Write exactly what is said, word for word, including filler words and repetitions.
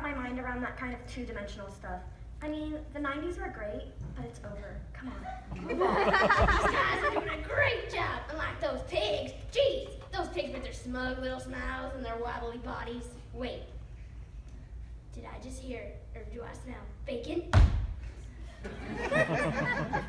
my mind around that kind of two-dimensional stuff. I mean, the nineties were great, but it's over. Come on. These guys are doing a great job, unlike those pigs. Jeez, those pigs with their smug little smiles and their wobbly bodies. Wait, did I just hear, or do I smell bacon?